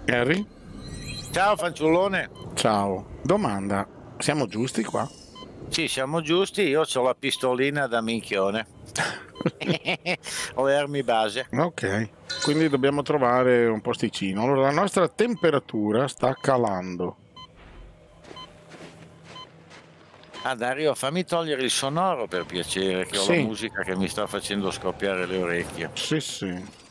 Harry? Ciao fanciullone. Ciao. Domanda, siamo giusti qua? Sì, siamo giusti, io ho la pistolina da minchione. Ho le armi base. Ok, quindi dobbiamo trovare un posticino. Allora, la nostra temperatura sta calando. Ah Dario, fammi togliere il sonoro per piacere, che ho la Sì, musica che mi sta facendo scoppiare le orecchie. sì, sì.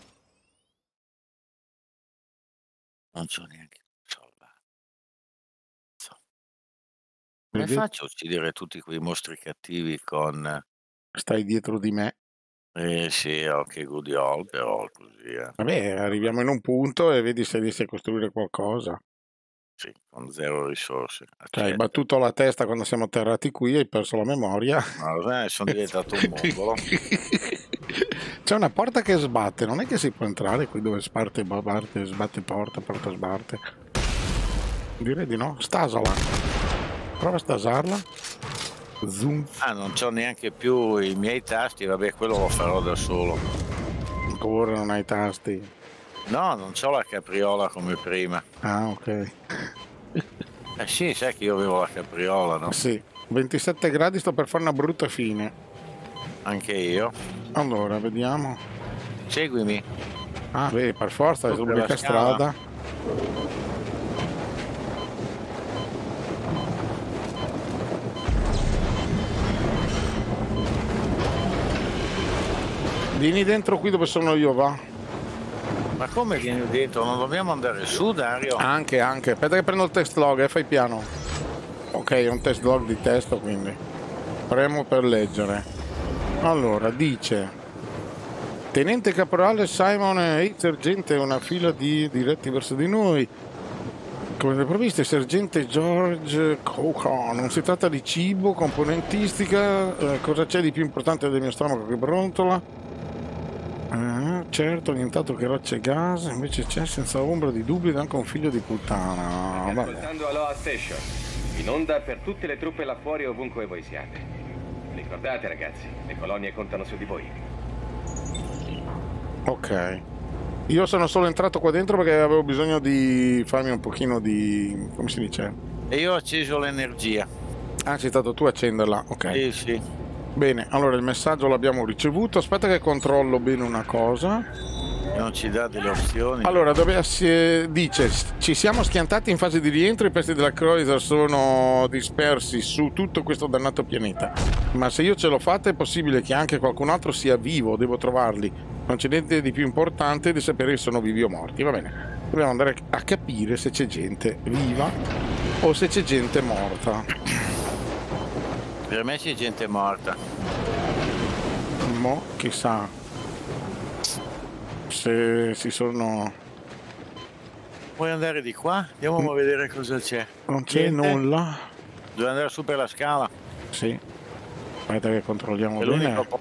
Non c'ho neanche soldato. Come Vedi? faccio a uccidere tutti quei mostri cattivi con... Stai dietro di me. Sì, occhi gudiol, però così, Vabbè, arriviamo in un punto e vedi se riesci a costruire qualcosa. Sì, con zero risorse, Cioè, hai accetto. battuto la testa quando siamo atterrati qui, hai perso la memoria. Ma sono diventato un mongolo. C'è una porta che sbatte, non è che si può entrare qui dove sbatte porta, porta sbatte. Direi di no. Stasala. Prova a stasarla. Zoom. Ah, non c'ho neanche più i miei tasti, vabbè, quello lo farò da solo. Ancora non hai tasti. No, non c'ho la capriola come prima. Ah, ok. Eh sì, sai che io avevo la capriola, no? Sì. 27 gradi, sto per fare una brutta fine. Anche io. Allora, vediamo. Seguimi. Ah, beh, per forza, è Tu per la l'unica scala. strada. Vieni dentro qui dove sono io, va. Ma come vieni dentro? Non dobbiamo andare su, Dario? Anche. Aspetta che prendo il test log, fai piano. Ok, è un test log di testo, quindi. Premo per leggere. Allora, dice... Tenente caporale Simon e sergente, una fila di diretti verso di noi. Come le provviste, sergente George Cochran. Non si tratta di cibo, componentistica. Cosa c'è di più importante del mio stomaco che brontola? Certo, nient'altro che rocce e gas. Invece c'è senza ombra di dubbio ed anche un figlio di puttana. State ascoltando Aloha Station, in onda per tutte le truppe là fuori ovunque voi siate. Ricordate ragazzi, le colonie contano su di voi. Ok. Io sono solo entrato qua dentro perché avevo bisogno di farmi un pochino di... come si dice? E io ho acceso l'energia. Ah, sei stato tu a accenderla, ok. Sì, sì. Bene, allora il messaggio l'abbiamo ricevuto. Aspetta che controllo bene una cosa. Non ci dà delle opzioni. Allora, dove dice, ci siamo schiantati in fase di rientro, i pezzi della Cruiser sono dispersi su tutto questo dannato pianeta. Ma se io ce l'ho fatta è possibile che anche qualcun altro sia vivo, devo trovarli. Non c'è niente di più importante di sapere se sono vivi o morti, va bene. Dobbiamo andare a capire se c'è gente viva o se c'è gente morta. Per me c'è gente morta. Mo, chissà se si sono... Vuoi andare di qua? Andiamo a vedere cosa c'è. Non c'è nulla. Devo andare su per la scala. Sì. Aspetta che controlliamo È bene. l'unico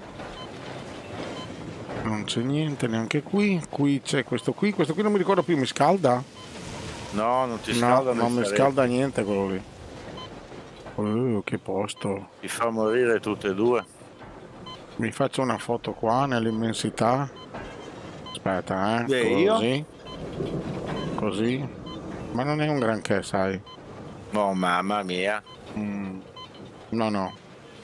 Non c'è niente neanche qui. Qui c'è questo qui. Questo qui non mi ricordo più. Mi scalda? No, non ti No, scalda. non mi scalda niente quello lì. Che posto. Ti fa morire tutte e due. Mi faccio una foto qua nell'immensità. Aspetta, Beh, così. Così. Ma non è un granché, sai. Oh, mamma mia. No, no.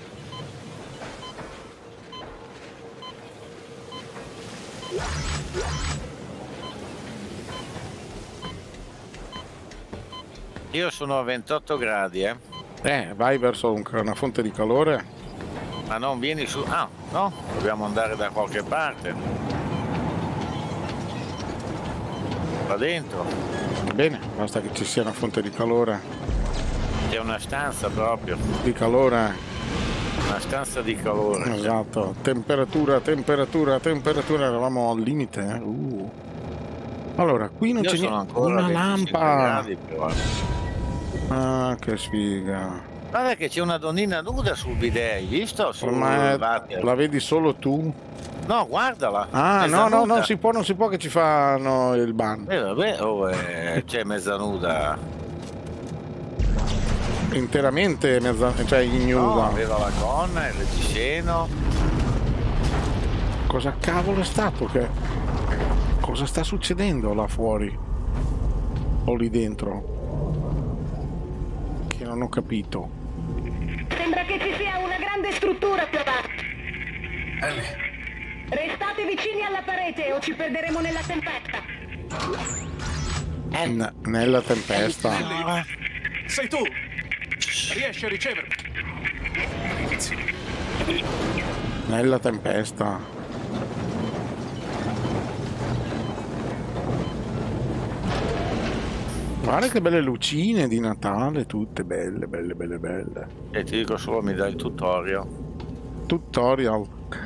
Io sono a 28 gradi, Vai verso una fonte di calore. Ma non vieni su... Ah, no? Dobbiamo andare da qualche parte. Va dentro. Va bene, basta che ci sia una fonte di calore. C'è una stanza proprio. Di calore. Una stanza di calore. Esatto. Temperatura. Eravamo al limite, Allora, qui non Io c'è sono niente. ancora Una a 25 lampa. gradi, però. Ah, che sfiga. Guarda che c'è una donnina nuda sul bidet, hai visto? Ma water. la vedi solo tu? No, guardala. Ah, mezza no, nuda. non si può che ci fanno il ban. Vabbè, c'è mezza nuda. Interamente mezza, cioè ignuda. No, aveva la gonna, il reggiseno. Cosa cavolo è stato che... Cosa sta succedendo là fuori? O lì dentro? Che non ho capito. Sembra che ci sia una grande struttura più avanti. Ellie, Restate vicini alla parete o ci perderemo nella tempesta. Nella tempesta. Ellie, sei tu! Riesci a ricevermi? Nella tempesta. Guarda che belle lucine di Natale, tutte belle, belle, belle, belle. E ti dico solo, mi dai il tutorial. Tutorial.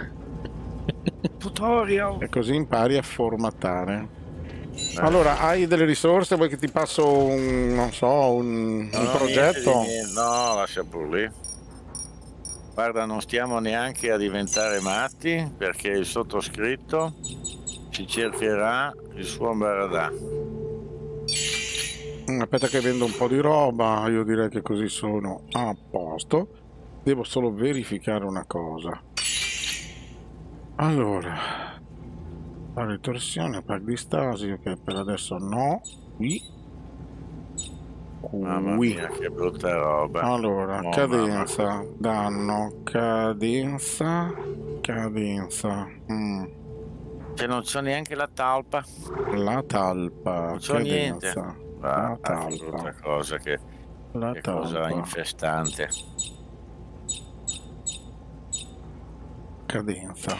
Tutorial. E così impari a formattare. Allora, hai delle risorse? Vuoi che ti passo un, non so, un progetto? Niente. No, lascia pur lì. Guarda, non stiamo neanche a diventare matti perché il sottoscritto ci cercherà il suo baradà. Aspetta che vendo un po' di roba, io direi che così sono a posto. Devo solo verificare una cosa. Allora, la ritorsione, pack di stasi, ok, per adesso no. Mamma mia, che brutta roba. Allora, No, cadenza, mamma. danno, cadenza, cadenza. Cioè non c'ho neanche la talpa. La talpa, Non c'ho niente. cadenza. Ah, La che brutta talpa, cosa, che la cosa talpa, infestante. cadenza.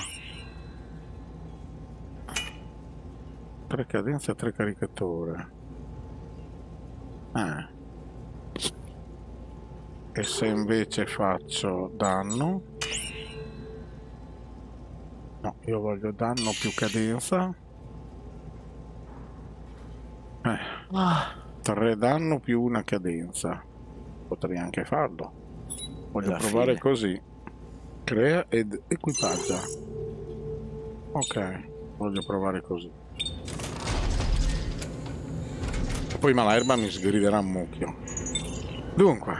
3 cadenze, 3 caricature. E se invece faccio danno? No, io voglio danno più cadenza. 3 danno più una cadenza. Potrei anche farlo. Voglio Alla provare fine. così. Crea ed equipaggia. Ok, voglio provare così. Poi Malerba mi sgriderà un mucchio. Dunque,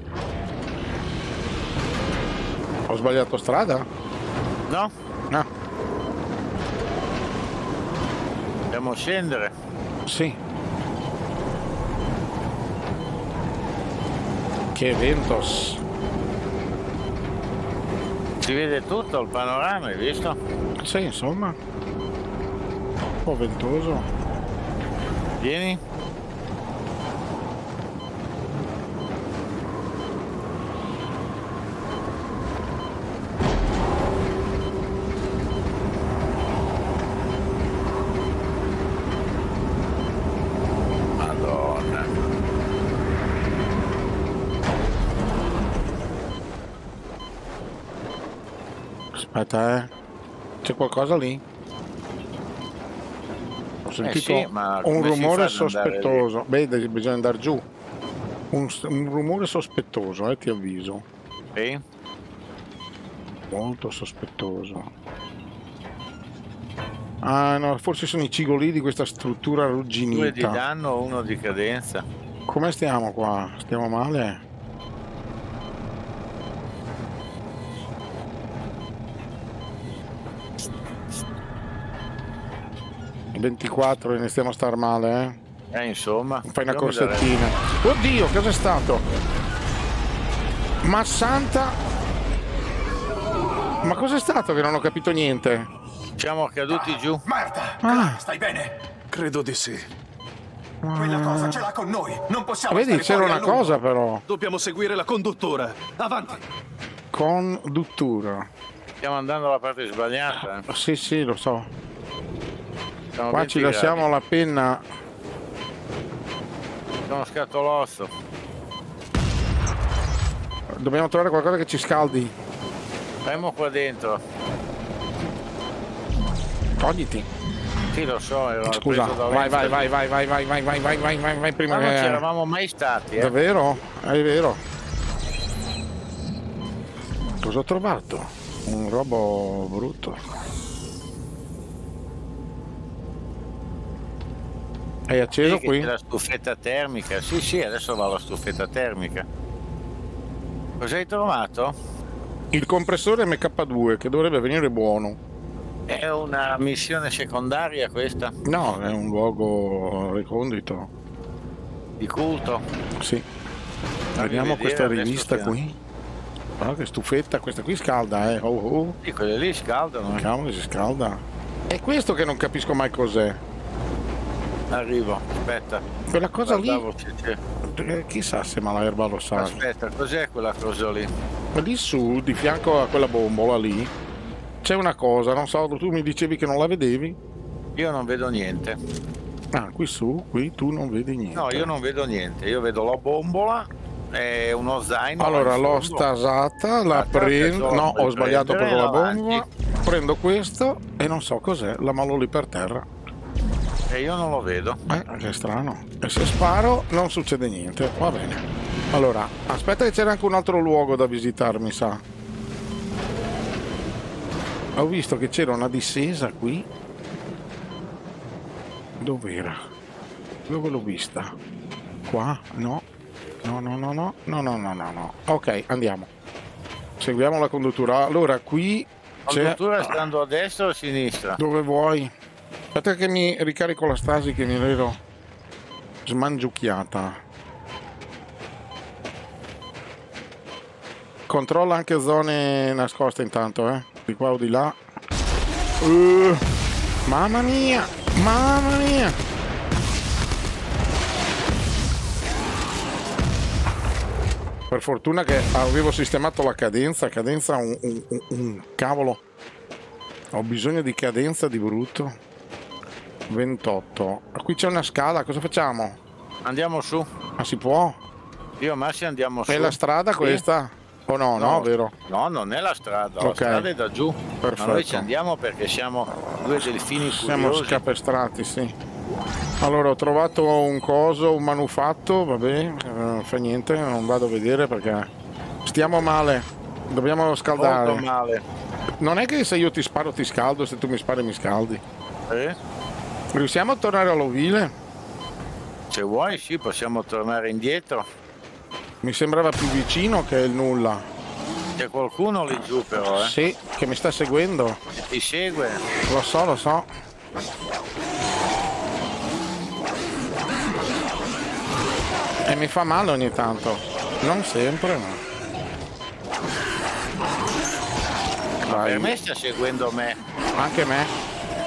ho sbagliato strada? No? No, Dobbiamo scendere. sì. Che ventos. Si vede tutto il panorama, hai visto? Sì, insomma. Un po' ventoso. Vieni. Madonna. Aspetta, c'è qualcosa lì? Ho sentito sì, ma un come si rumore fa ad andare sospettoso. Beh, bisogna andare giù. Un rumore sospettoso, ti avviso. Sì? Molto sospettoso. Ah no, forse sono i cigoli di questa struttura 2 di arrugginita. danno, 1 di cadenza. Come stiamo qua? Stiamo male? ...24 iniziamo a star male, Insomma. Fai una io mi darei- corsettina. Oddio, cos'è stato? Ma santa... Ma cos'è stato che non ho capito niente? Siamo caduti giù. Marta! Ah. Stai bene? Credo di sì. Quella cosa ce l'ha con noi. Non possiamo Vedi, stare c'era fuori a una lungo. cosa però. Dobbiamo seguire la conduttura. Avanti. Conduttura. Stiamo andando alla parte sbagliata. Sì, sì, lo so. Siamo Qua 20 ci lasciamo gradi. la penna. C'è uno scatolozzo. Dobbiamo trovare qualcosa che ci scaldi. Andiamo qua dentro. Togliti. Sì, lo so, ero Scusa, preso da vai, Lenza. vai, prima Ma non che... ci eravamo mai stati, Davvero? È vero. Cosa ho trovato? Un robo brutto. Hai acceso Sì, che qui? c'è la stufetta termica. Sì, sì, adesso va la stufetta termica. Cosa hai trovato? Il compressore MK2 che dovrebbe venire buono. È una missione secondaria questa? No, è un luogo recondito. Di culto. Sì. Fammi Vediamo vedere questa adesso rivista che- qui. Guarda che stufetta, questa qui scalda, Oh, oh. Sì, quelle lì scaldano. Cavolo, si scalda. È questo che non capisco mai cos'è. Arrivo, aspetta. Quella cosa lì, Guardavo se c'è. chissà se Malerba lo sa. Aspetta, cos'è quella cosa lì? Lì su, di fianco a quella bombola lì, c'è una cosa, non so, tu mi dicevi che non la vedevi? Io non vedo niente. Ah, qui su, qui tu non vedi niente. No, io non vedo niente. Io vedo la bombola e uno zaino. Allora in l'ho fondo. stasata, la Aspetta, prendo. No, puoi ho sbagliato prendere proprio la avanti. bombola. Prendo questo e non so cos'è, la malò lì per terra. E io non lo vedo. Che strano. E se sparo non succede niente. Va bene. Allora, aspetta che c'era anche un altro luogo da visitare, mi sa. Ho visto che c'era una discesa qui. Dov'era? Dove l'ho vista? Qua? No. No. Ok, andiamo. Seguiamo la conduttura. Allora, qui c'è... Conduttura stando a destra o a sinistra? Dove vuoi? Aspetta che mi ricarico la stasi che mi ero smangiucchiata. Controlla anche zone nascoste intanto, di qua o di là. Mamma mia! Mamma mia! Per fortuna che avevo sistemato la cadenza. Cadenza un cavolo. Ho bisogno di cadenza di brutto. 28. Qui c'è una scala, cosa facciamo? Andiamo su. Ma si può? Io e Massi andiamo su. È la strada Sì. questa? O no, no, vero? No, non è la strada. La Ok. strada è da giù. Perfetto. Ma noi ci andiamo perché siamo due delfini Siamo curiosi. scapestrati, sì. Allora, ho trovato un coso, un manufatto, vabbè, fa niente, non vado a vedere perché stiamo male. Dobbiamo scaldare. Molto male. Non è che se io ti sparo ti scaldo, se tu mi spari mi scaldi. Eh? Riusciamo a tornare all'ovile? Se vuoi, sì, possiamo tornare indietro. Mi sembrava più vicino che il nulla. C'è qualcuno lì giù però, Sì, che mi sta seguendo. Ti segue. Lo so, lo so. E mi fa male ogni tanto. Non sempre, ma... Per Vai. me sta seguendo me. Anche me.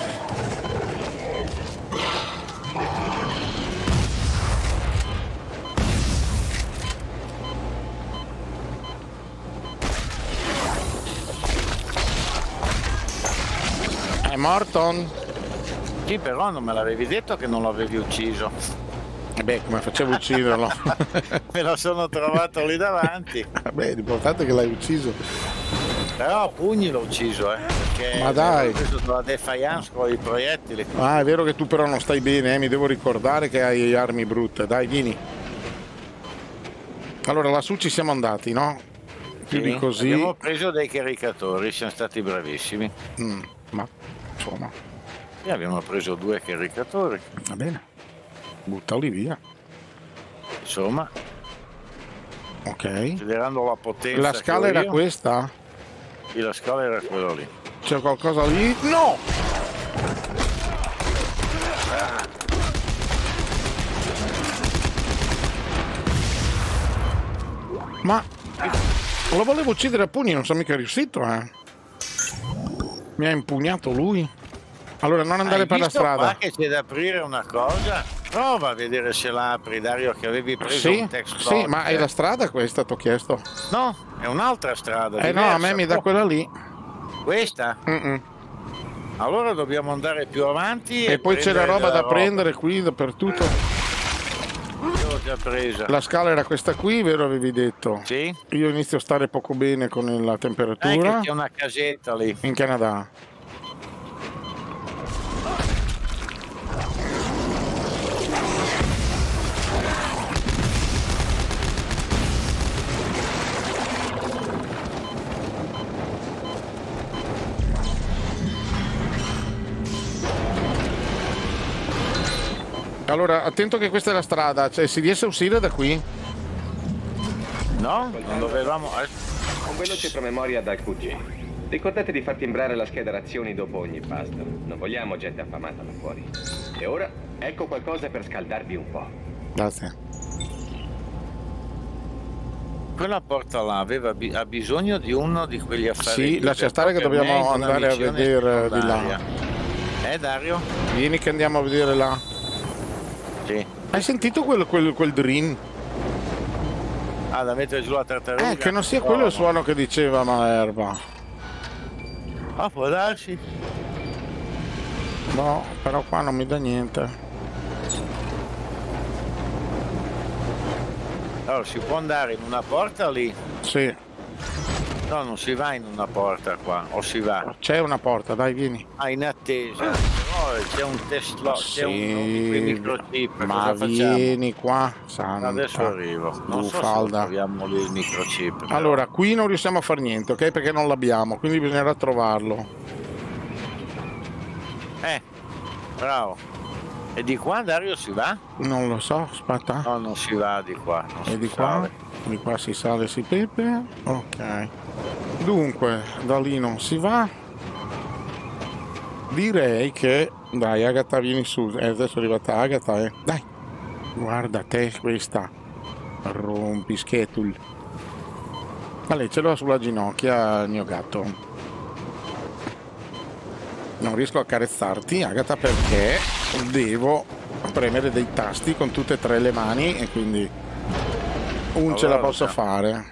È morto? Sì, però non me l'avevi detto che non l'avevi ucciso. E beh, come facevo a ucciderlo? Me lo sono trovato lì davanti. Vabbè, l'importante è che l'hai ucciso. Però a pugni l'ho ucciso, perché Ma dai. ho preso la defiance con i proiettili. Ah, è vero che tu però non stai bene, mi devo ricordare che hai armi brutte. Dai, vieni. Allora, lassù ci siamo andati, no? Più Sì, di così. abbiamo preso dei caricatori, siamo stati bravissimi. Ma, insomma, E abbiamo preso 2 caricatori. va bene. Buttali via. Insomma, Ok. considerando la potenza. La che scala ho era io, questa? Sì, la scala era quella lì. C'è qualcosa lì? No! Ma lo volevo uccidere a pugni, non sono mica riuscito, Mi ha impugnato lui. Allora non andare Hai per la visto strada. qua che c'è da aprire una cosa? Prova a vedere se la apri, Dario, che avevi preso Sì, un text sì, log. ma è la strada questa, ti ho chiesto. No, è un'altra strada. No, a diversa. me mi dà Oh, quella lì. Questa? Allora dobbiamo andare più avanti. E poi c'è la prendere roba della da prendere qui dappertutto. Io l'ho già presa. La scala era questa qui, vero avevi detto? Sì? Io inizio a stare poco bene con la Dai che temperatura. c'è una casetta lì. In Canada. Allora, attento che questa è la strada, cioè si riesce a uscire da qui? No? Non dovevamo... Un veloce promemoria dal QG. Ricordate di far timbrare la scheda razioni dopo ogni pasto. Non vogliamo gente affamata là fuori. E ora, ecco qualcosa per scaldarvi un po'. Grazie. quella porta là ha bisogno di uno di quegli affari. Sì, lascia stare che dobbiamo andare a vedere di là. Dario? Vieni che andiamo a vedere là. Sì. Hai sentito quel drin? Ah, da mettere giù la tartaruga? Che non sia quello il suono che diceva Malerba. Ah, può darsi. No, però qua non mi dà niente. Allora, si può andare in una porta lì? Sì. No, non si va in una porta qua, o si va? C'è una porta, dai, vieni. Ah, in attesa. Però c'è un test lock, Sì, c'è uno di quei microchip. ma cosa facciamo? vieni qua, Santa. Adesso arrivo. Non so se troviamo lì il microchip. Però. Allora, qui non riusciamo a fare niente, ok? Perché non l'abbiamo, quindi bisognerà trovarlo. Bravo. E di qua Dario si va? Non lo so, aspetta. No, non si va di qua. E di qua? Di qua si sale, si pepe. Ok. Dunque, da lì non si va. Direi che... Dai, Agatha, vieni su. Adesso è arrivata Agatha, Dai. Guarda te questa. Rompischetul. Vale, ce l'ho sulla ginocchia il mio gatto. Non riesco a accarezzarti, Agatha, perché devo premere dei tasti con tutte e tre le mani e quindi allora, ce la posso fare.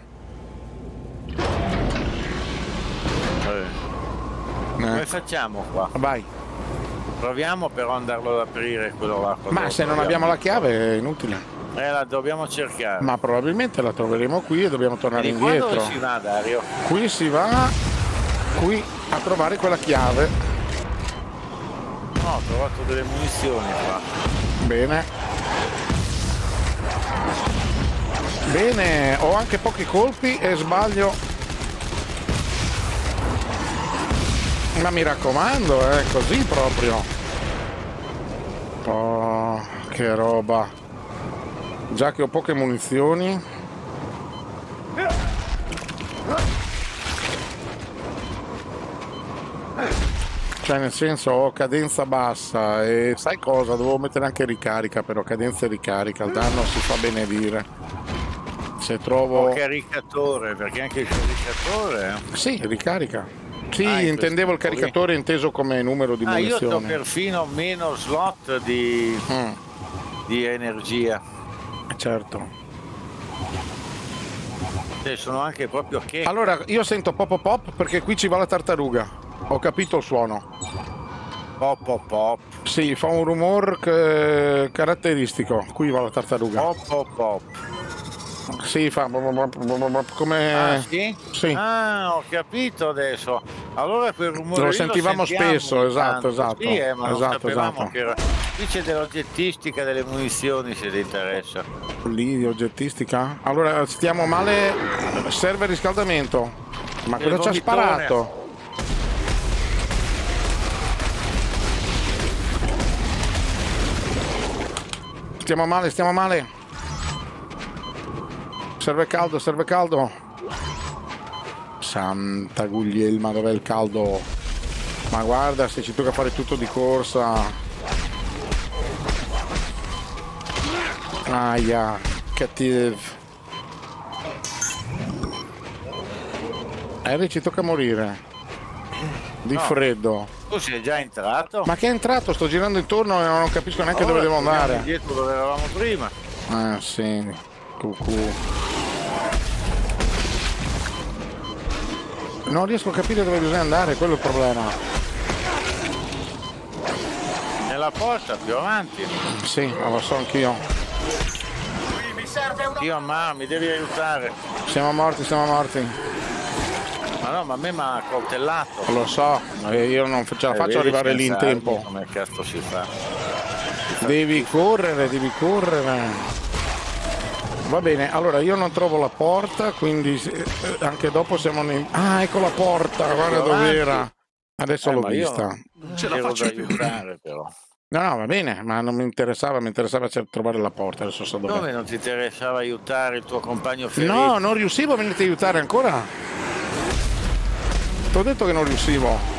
Come facciamo qua? Vai. Proviamo però ad andarlo ad aprire quello là. Ma se non abbiamo la chiave è inutile. La dobbiamo cercare. Ma probabilmente la troveremo qui e dobbiamo tornare indietro. Dove si va, Dario? Qui si va qui a trovare quella chiave. No, ho trovato delle munizioni qua. Bene. Bene, ho anche pochi colpi e sbaglio. Ma mi raccomando, così proprio. Oh, che roba. Già che ho poche munizioni. Cioè, nel senso, ho cadenza bassa e sai cosa? Dovevo mettere anche ricarica, però cadenza e ricarica, il danno si fa benedire. Se trovo... O caricatore, perché anche il caricatore... Sì, ricarica. Sì, intendevo il caricatore inteso come numero di munizioni. Io ho perfino meno slot di energia. Certo. Sono anche proprio che... Allora, io sento pop pop pop perché qui ci va la tartaruga. Ho capito il suono. Pop pop pop. Sì, fa un rumore caratteristico. Qui va la tartaruga. Pop pop pop. Sì, fa come... Ah, sì? Sì. Ah, ho capito adesso. Allora quel rumore lo sentivamo spesso, esatto. Sì, ma non esatto. che era... Qui c'è dell'oggettistica delle munizioni, se ti interessa. Lì di oggettistica? Allora, stiamo male. Serve riscaldamento. Ma cosa ci ha sparato? Stiamo male. Serve caldo. Santa Guglielma, dov'è il caldo? Ma guarda, se ci tocca fare tutto di corsa. Aia, cattivo. Ci tocca morire. Di freddo. Tu sei già entrato? Ma che è entrato? Sto girando intorno e non capisco neanche dove devo andare. Dietro dove eravamo prima. Ah, sì. Cucù. Non riesco a capire dove bisogna andare, quello è il problema. Nella porta, più avanti. Sì, ma lo so anch'io. Io, ma mi devi aiutare. Siamo morti. Ma no, ma a me mi ha coltellato. Lo so, io non ce la faccio arrivare lì in tempo. Come cazzo si fa? Devi correre. Va bene, allora io non trovo la porta, quindi anche dopo siamo nei... Ah, ecco la porta, guarda dov'era. Adesso l'ho vista. Non ce la faccio più. Aiutare, però. No, va bene, ma non mi interessava trovare la porta, adesso so dove. Dove non ti interessava aiutare il tuo compagno ferito? No, non riuscivo a venirti a aiutare ancora. Ti ho detto che non riuscivo.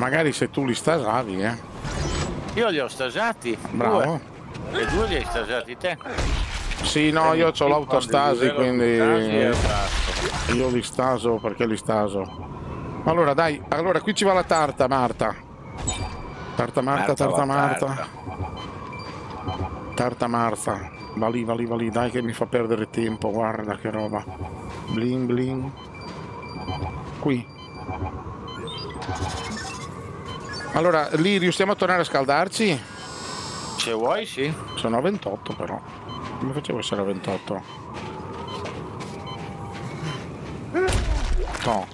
Magari se tu li stasavi, Io li ho stasati. Bravo. E 2 li hai stasati te. Sì, no, io ho l'autostasi, quindi io io li staso perché li staso. Allora dai, allora qui ci va la tarta, Marta. Tarta Marta, tarta Marta. Tarta Marta. Va lì, dai che mi fa perdere tempo, guarda che roba. Bling bling. Qui. Allora, lì riusciamo a tornare a scaldarci? Se vuoi, sì. Sono a 28 però. Come facevo a essere a 28? No.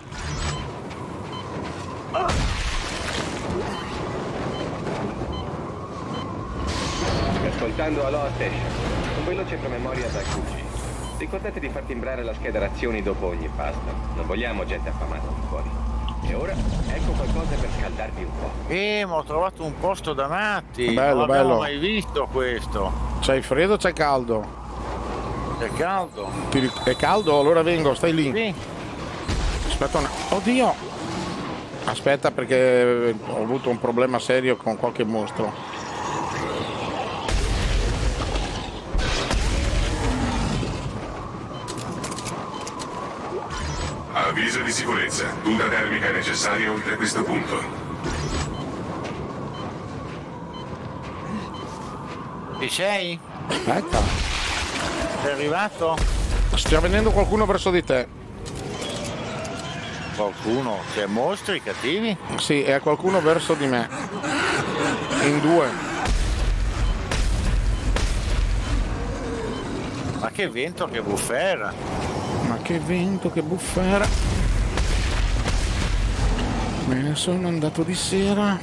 Ascoltando Aloha Station, un veloce promemoria da QG. Ricordate di far timbrare la scheda razioni dopo ogni pasto. Non vogliamo gente affamata qui fuori. E ora, ecco qualcosa per scaldarvi un po'. Ma ho trovato un posto da matti. Bello, non abbiamo bello. mai visto questo. C'hai freddo o c'è caldo? È caldo. È caldo? Allora vengo, stai lì. Sì. Aspetta una... Oddio! Aspetta perché ho avuto un problema serio con qualche mostro. Avviso di sicurezza. Tunda termica necessaria oltre questo punto. Ci sei? Aspetta. Sei arrivato? Sta venendo qualcuno verso di te. Qualcuno? C'è mostri cattivi? Sì, è qualcuno verso di me. In 2. Ma che vento, che bufera! Ma che vento, che bufera. Me ne sono andato di sera.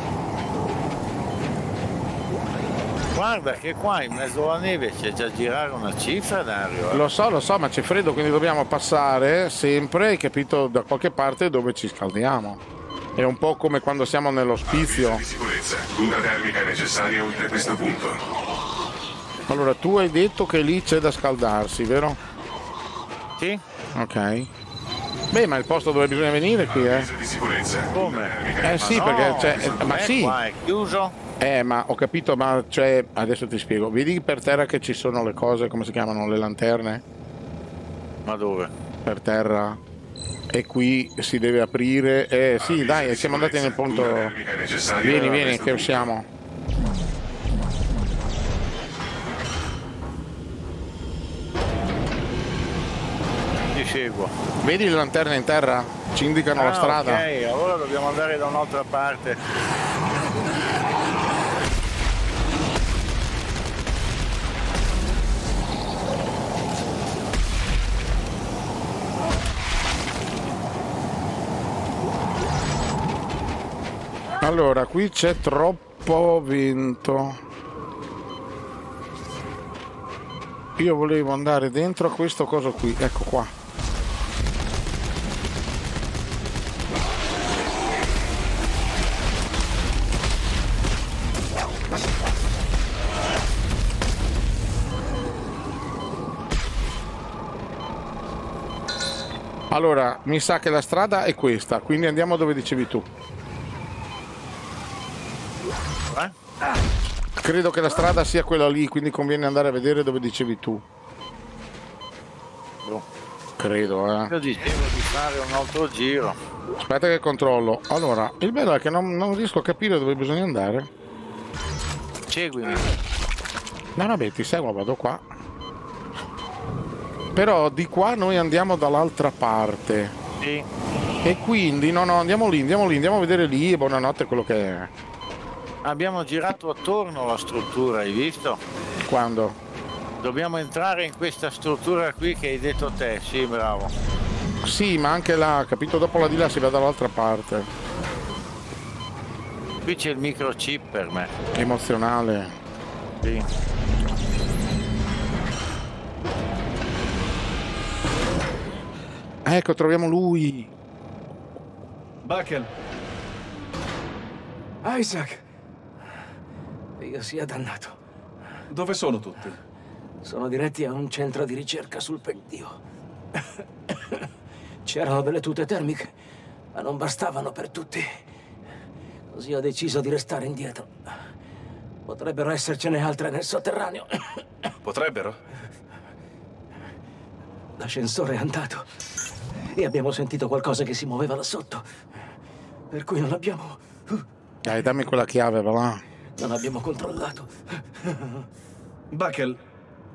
Guarda che qua in mezzo alla neve c'è già girare una cifra, Dario. Lo so, ma c'è freddo, quindi dobbiamo passare sempre, hai capito, da qualche parte dove ci scaldiamo. È un po' come quando siamo nell'ospizio. Avviso di sicurezza. Tunda termica necessaria oltre questo punto. Allora, tu hai detto che lì c'è da scaldarsi, vero? Sì? Ok. Beh, ma il posto dove bisogna venire qui, Avviso di sicurezza. Come? sì, No, perché c'è... non ma è sì. qua, è chiuso? Ma ho capito, ma cioè, adesso ti spiego. Vedi per terra che ci sono le cose, come si chiamano, le lanterne? Ma dove? Per terra. E qui si deve aprire. Sì, dai, siamo andati nel punto. Vieni, che usciamo. Ti seguo. Vedi le lanterne in terra? Ci indicano la strada. Ok, allora dobbiamo andare da un'altra parte. Allora, qui c'è troppo vento. Io volevo andare dentro a questo coso qui, ecco qua. Allora, mi sa che la strada è questa, quindi andiamo dove dicevi tu. Credo che la strada sia quella lì, quindi conviene andare a vedere dove dicevi tu. Credo, Io dicevo di fare un altro giro. Aspetta che controllo. Allora, il bello è che non riesco a capire dove bisogna andare. Seguimi. No, vabbè, ti seguo, vado qua. Però di qua noi andiamo dall'altra parte. Sì. E quindi, no, andiamo lì, andiamo a vedere lì e buonanotte quello che è. Abbiamo girato attorno alla struttura, hai visto? Quando? Dobbiamo entrare in questa struttura qui che hai detto te, sì, bravo. Sì, ma anche là, capito? Dopo la di là si va dall'altra parte. Qui c'è il microchip per me. Emozionale. Sì. Ecco, troviamo lui. Buckel. Isaac! Dio sia dannato. Dove sono tutti? Sono diretti a un centro di ricerca sul pendio. C'erano delle tute termiche, ma non bastavano per tutti. Così ho deciso di restare indietro. Potrebbero essercene altre nel sotterraneo. Potrebbero? L'ascensore è andato e abbiamo sentito qualcosa che si muoveva là sotto. Per cui non abbiamo... Dai, dammi quella chiave, va là. Non abbiamo controllato. Buckle,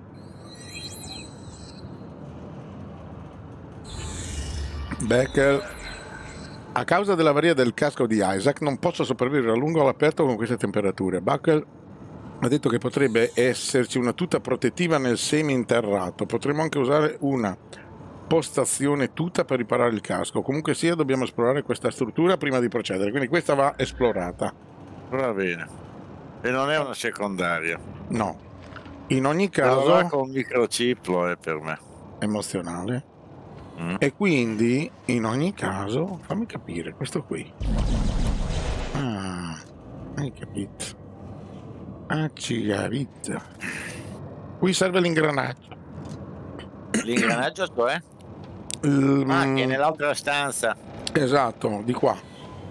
Becker, a causa dell'avaria del casco di Isaac non posso sopravvivere a lungo all'aperto con queste temperature. Buckle ha detto che potrebbe esserci una tuta protettiva nel semi-interrato. Potremmo anche usare una postazione tuta per riparare il casco. Comunque sia, dobbiamo esplorare questa struttura prima di procedere, quindi questa va esplorata. Va bene. E non è una secondaria. No. In ogni Allora caso con un microchip lo è per me. emozionale. E quindi, in ogni caso, fammi capire, questo qui. Ah, hai capito. Ah, ci capito. Qui serve l'ingranaggio. L'ingranaggio cioè? Che è nell'altra stanza. Esatto, di qua.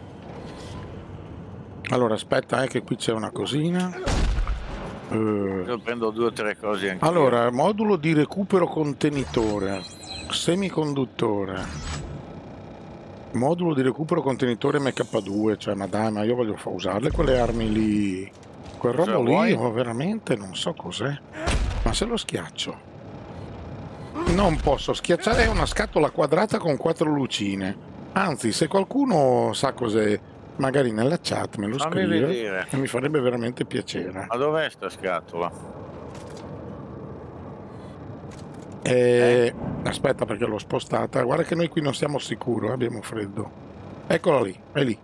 Allora, aspetta, che qui c'è una cosina. Io prendo 2 o 3 cose anche. Allora, modulo di recupero contenitore. Semiconduttore, modulo di recupero contenitore MK2, cioè ma dai, ma io voglio usarle quelle armi lì, quel Cosa robo lì, vuoi? io veramente non so cos'è, ma se lo schiaccio non posso schiacciare, è una scatola quadrata con 4 lucine, anzi se qualcuno sa cos'è magari nella chat me lo Fammi scrive vedere. e mi farebbe veramente piacere. Ma dov'è sta scatola? Aspetta perché l'ho spostata, guarda che noi qui non siamo sicuri, abbiamo freddo. Eccola lì, è lì.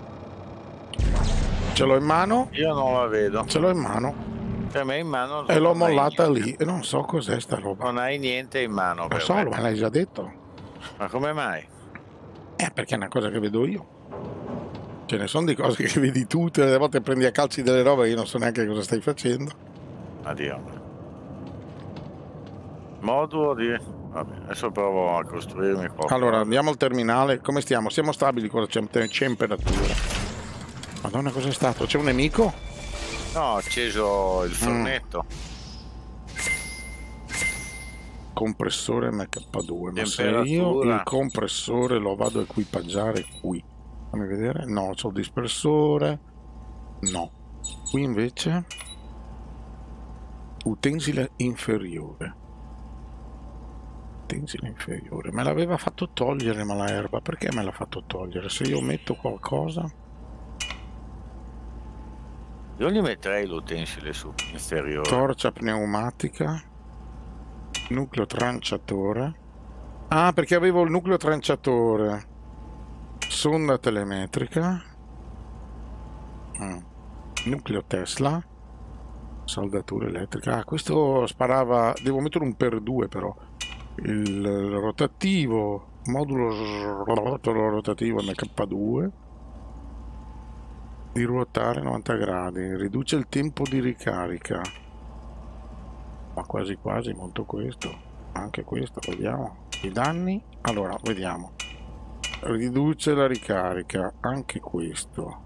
Ce l'ho in mano, Io non la vedo. ce l'ho in mano Per me in mano e l'ho non hai mollata niente. lì e non so cos'è sta roba. Non hai niente in mano Lo per so, me. ma l'hai già detto. Ma come mai? Perché è una cosa che vedo io. Ce ne sono di cose che vedi tu, tutte le volte prendi a calci delle robe e io non so neanche cosa stai facendo. Addio. Modulo di... Vabbè, adesso provo a costruirmi qualcosa. Allora, andiamo al terminale. Come stiamo? Siamo stabili con la temperatura. Madonna, cos'è stato? C'è un nemico? No, ho acceso il fornetto. Compressore MK2. Ma se io Temperatura. il compressore lo vado a equipaggiare qui. Fammi vedere. No, c'ho il dispersore. No. Qui invece utensile inferiore. Utensile inferiore. Me l'aveva fatto togliere ma la erba. Perché me l'ha fatto togliere? Se io metto qualcosa... Io gli metterei l'utensile su inferiore. Torcia pneumatica. Nucleo tranciatore. Ah, perché avevo il nucleo tranciatore. Sonda telemetrica. Nucleo Tesla. Saldatura elettrica. Ah, questo sparava... Devo mettere un per 2 però. Il rotativo. Modulo rotativo MK2. Di ruotare 90 gradi. Riduce il tempo di ricarica. Ma quasi quasi molto questo. Anche questo, vediamo. I danni. Allora, vediamo. Riduce la ricarica. Anche questo.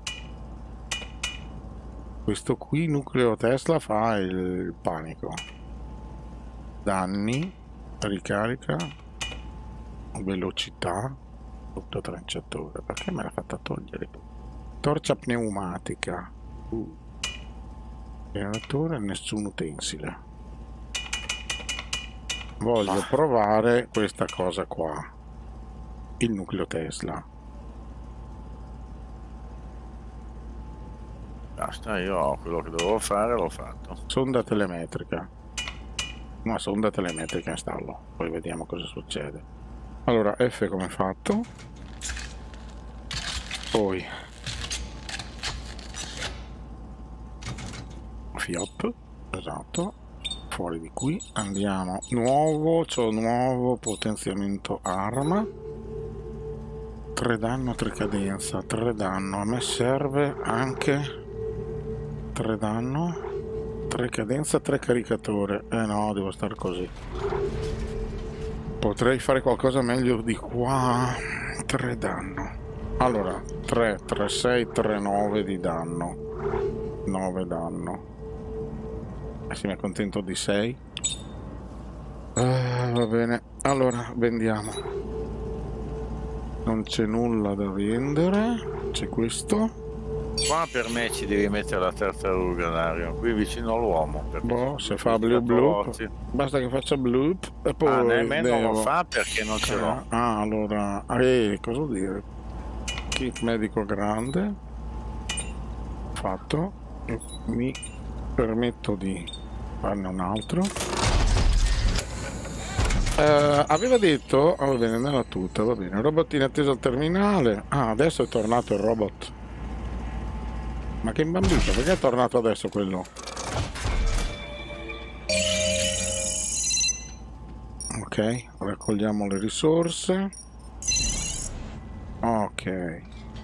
Questo qui, nucleo Tesla, fa il panico. Danni. Ricarica. Velocità. Tutto tranciatore. Perché me l'ha fatta togliere? Torcia pneumatica. Generatore, nessun utensile. Voglio provare questa cosa qua. Il nucleo Tesla. Basta, io ho quello che dovevo fare, l'ho fatto. Sonda telemetrica. Una sonda telemetrica installo. Poi vediamo cosa succede. Allora, F come fatto. Poi FIOP. Esatto. Fuori di qui. Andiamo. Nuovo. C'ho nuovo potenziamento arma. 3 danno, 3 cadenza. 3 danno. A me serve anche 3 danno, 3 cadenza, 3 caricatore. No, devo stare così. Potrei fare qualcosa meglio di qua. 3 danno. Allora, 3, 3, 6, 3, 9 di danno. 9 danno. Sì, mi accontento di 6. Va bene. Allora, vendiamo. Non c'è nulla da vendere. C'è questo. Qua per me ci devi mettere la tartaruga, Dario, qui vicino all'uomo. Boh, se fa bloop, basta che faccia bloop e poi nemmeno devo... lo fa perché non ce l'ho. Allora, cosa vuol dire? Kit medico grande. Fatto. E mi permetto di farne un altro. Aveva detto... va bene, nella tutta, va bene. Robot in attesa al terminale. Adesso è tornato il robot. Ma che imbambito, perché è tornato adesso quello? Ok, raccogliamo le risorse. Ok.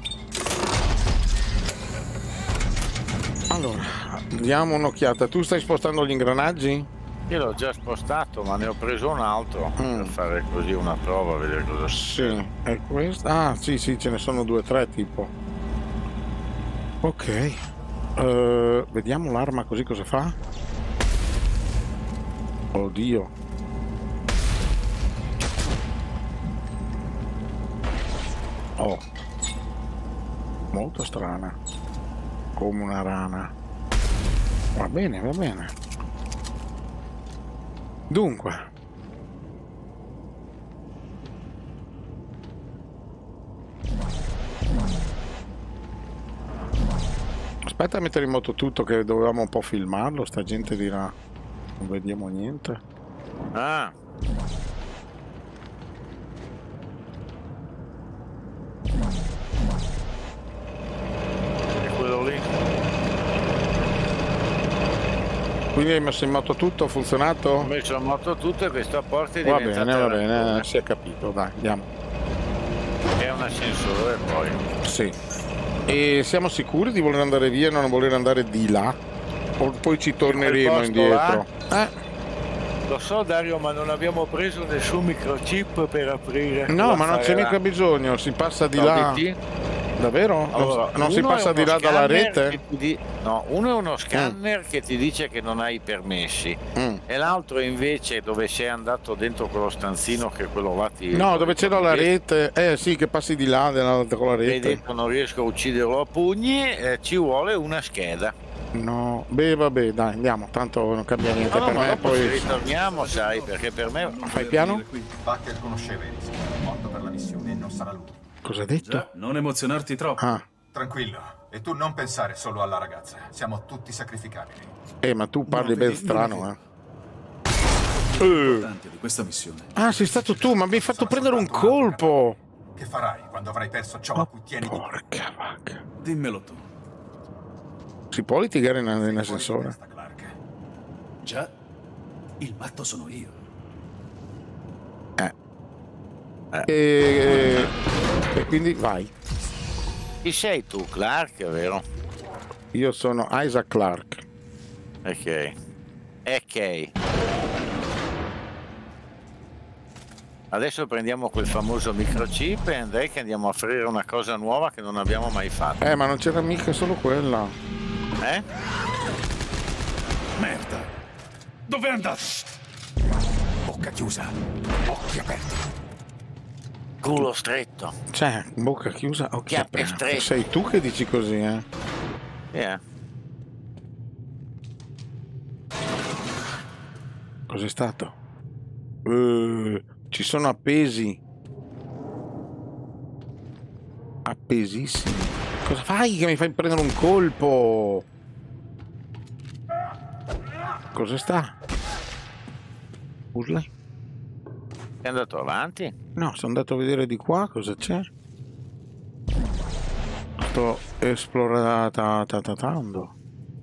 Allora, diamo un'occhiata. Tu stai spostando gli ingranaggi? Io l'ho già spostato, ma ne ho preso un altro per fare così una prova, vedere cosa succede. Sì, è questo? Ah, sì, ce ne sono 2 o 3 tipo. Ok, vediamo l'arma così cosa fa. Oddio. Oh, molto strana, come una rana. Va bene, va bene. Dunque, aspetta a mettere in moto tutto, che dovevamo un po' filmarlo, sta gente dirà non vediamo niente. Ah, è quello lì. Quindi hai messo in moto tutto, ha funzionato? Ho messo in moto tutto e questa porta è Va diventata... bene, si è capito, dai, andiamo. È un ascensore poi. Sì. E siamo sicuri di voler andare via e non voler andare di là? O poi ci torneremo indietro? Lo so, Dario, ma non abbiamo preso nessun microchip per aprire. No, ma non c'è mica bisogno, si passa di là. Davvero? Allora, non si passa di là dalla rete? No, uno è uno scanner che ti dice che non hai i permessi e l'altro invece dove sei andato dentro quello stanzino, che quello là ti... No, dove c'era la rete, sì, che passi di là con la rete. E dentro non riesco a ucciderlo a pugni, ci vuole una scheda. No, beh, vabbè, dai, andiamo, tanto non cambia niente per me, poi... ci ritorniamo, sai, perché per me... Fai piano? Bakker conosceva Eric, morto per la missione e non sarà lui. Cosa ha detto? Già, non emozionarti troppo. Tranquillo, e tu non pensare solo alla ragazza. Siamo tutti sacrificabili. Ma tu parli ben strano, L'importante di questa missione. sei stato tu, ma mi hai fatto prendere un colpo! Che farai quando avrai perso ciò a cui tieni di più? Porca vacca. Dimmelo tu. Si può litigare in ascensore? Già, il matto sono io. E quindi vai. Chi sei tu, Clark, vero? Io sono Isaac Clark. Ok. Adesso prendiamo quel famoso microchip e andrei che andiamo a offrire una cosa nuova che non abbiamo mai fatto. Ma non c'era mica solo quella. Merda. Dove è andato? Bocca chiusa, occhi aperti. Culo stretto. Cioè, bocca chiusa, occhi Chiappe aperti. strette. Sei tu che dici così, Cos'è stato? Ci sono appesi. Appesissimi. Cosa fai che mi fai prendere un colpo? Cosa sta? Puzzle? Sei andato avanti? No, sono andato a vedere di qua cosa c'è. Sto esplorando.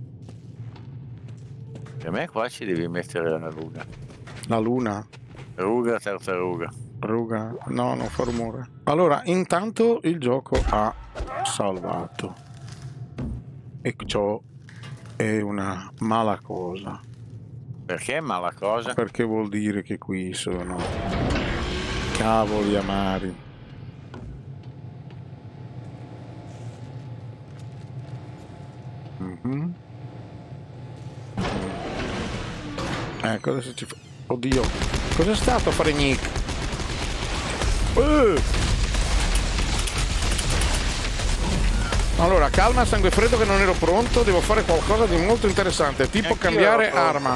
Per me qua ci devi mettere la ruga. La luna? Ruga, tartaruga. Ruga? No, non fa rumore. Allora, intanto il gioco ha salvato. E ciò è una mala cosa. Perché è mala cosa? Perché vuol dire che qui sono cavoli amari. Cosa ci fa? Oddio, cos'è stato a fare Nick? Allora, calma, sangue freddo che non ero pronto, devo fare qualcosa di molto interessante, tipo cambiare arma.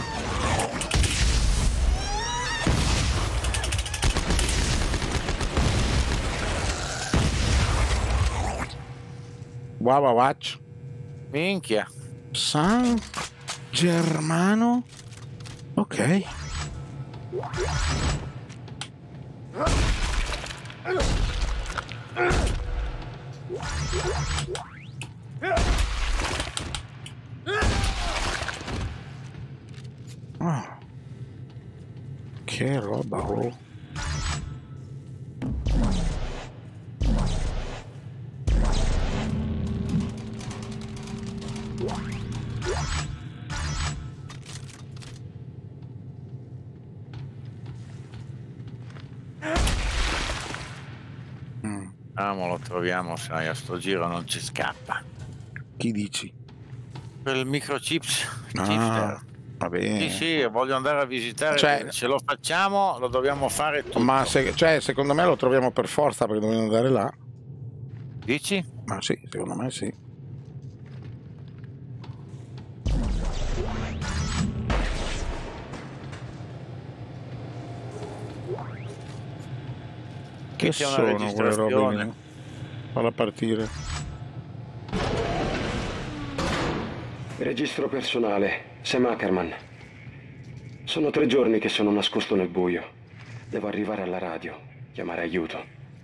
Wow, watch. Minchia. San Germano. Ok. Oh. Che roba, oh. Ma lo troviamo, sai, a sto giro non ci scappa. Chi dici? Quel microchips. Va bene. Sì, voglio andare a visitare. Cioè, se lo facciamo, lo dobbiamo fare tutto. Ma secondo me lo troviamo per forza perché dobbiamo andare là. Dici? Ma sì, secondo me sì. Che sono quelle robe lì? Falla partire. Registro personale, Sam Ackerman. Sono 3 giorni che sono nascosto nel buio. Devo arrivare alla radio, chiamare aiuto.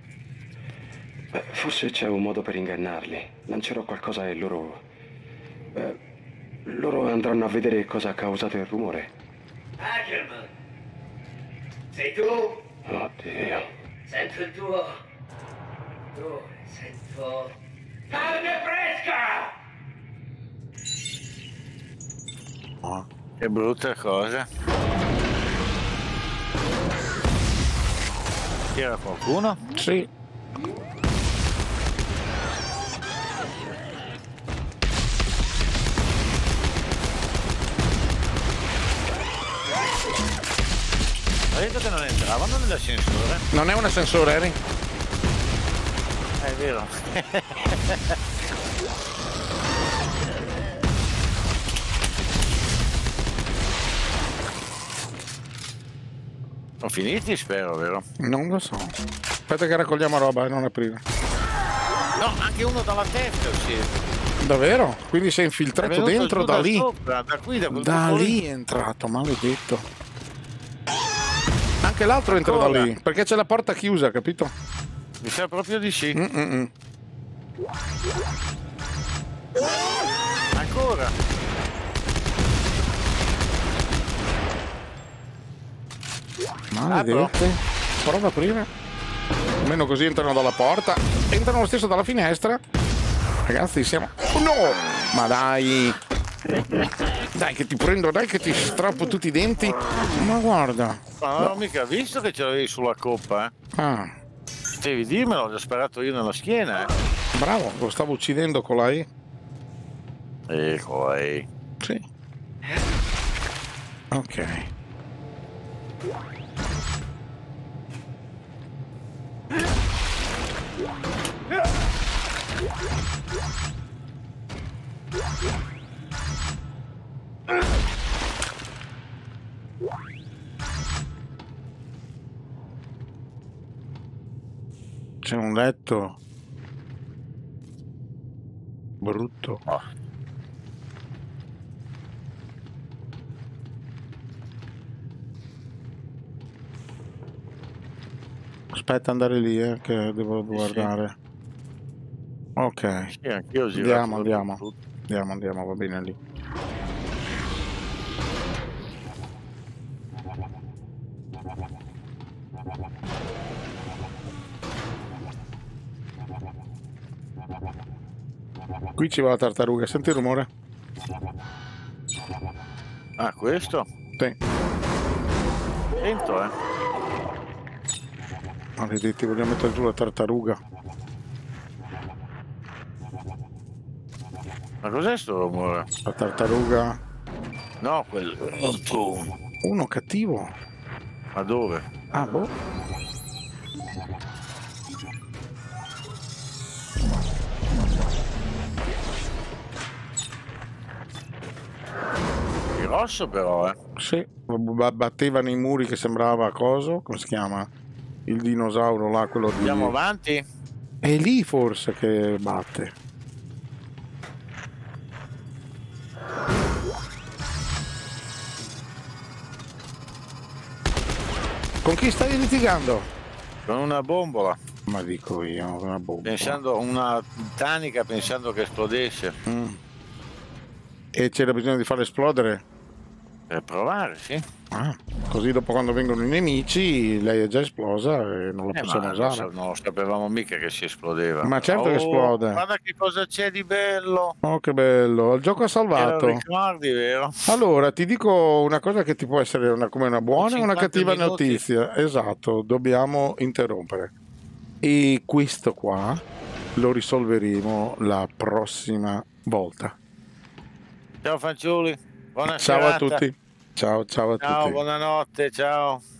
Forse c'è un modo per ingannarli. Lancerò qualcosa e loro andranno a vedere cosa ha causato il rumore. Ackerman! Sei tu? Oddio. Sento il tuo... sento... carne fresca! Oh, che brutta cosa. C'era qualcuno? Sì. Hai detto che non entravano nell'ascensore? Non è un ascensore, Eri? È vero. Sono finiti, spero, vero? Non lo so. Aspetta che raccogliamo roba e non aprire. No, anche uno dalla testa, sì. Davvero? Quindi sei infiltrato dentro da lì? Sopra, da qui, da lì è entrato, maledetto. Anche l'altro entra da lì, perché c'è la porta chiusa, capito? Mi sa proprio di sì. Ancora. Maledette. Prova ad aprire. Almeno così entrano dalla porta. Entrano lo stesso dalla finestra. Ragazzi, siamo... Oh no! Ma dai! Dai che ti prendo, dai che ti strappo tutti i denti. Ma guarda. Ma non ho mica visto che ce l'avevi sulla coppa, eh? Ah. Devi dirmelo, gli ho sparato io nella schiena, eh. Bravo, lo stavo uccidendo con la E. Con la E. Sì. Ok. C'è un letto brutto. Oh. Aspetta andare lì, che devo guardare. Ok. Sì, anch'io andiamo, va bene lì. Qui ci va la tartaruga, senti il rumore? Ah, questo? Sì. Sento, Maledetti, vogliamo mettere giù la tartaruga. Ma cos'è sto rumore? La tartaruga. No, quello. Uno cattivo. Ma dove? Ah, boh. Grosso però, Sì, battevano i muri che sembrava coso, come si chiama? Il dinosauro là, quello di... Andiamo avanti? È lì forse che batte. Con chi stai litigando? Con una bombola. Ma dico io, una bombola. Pensando, una tanica pensando che esplodesse. E c'era bisogno di farla esplodere? Per provare, sì. Ah, così dopo quando vengono i nemici lei è già esplosa e non la possiamo usare. Non lo sapevamo mica che si esplodeva. Ma certo che esplode. Guarda che cosa c'è di bello. Oh, che bello. Il gioco ha salvato. Te lo ricordi, vero? Allora, ti dico una cosa che ti può essere come una buona e una cattiva 50 notizia. Esatto, dobbiamo interrompere. E questo qua lo risolveremo la prossima volta. Ciao fanciulli, buona Ciao serata. a tutti. Ciao a tutti. Ciao, buonanotte, ciao.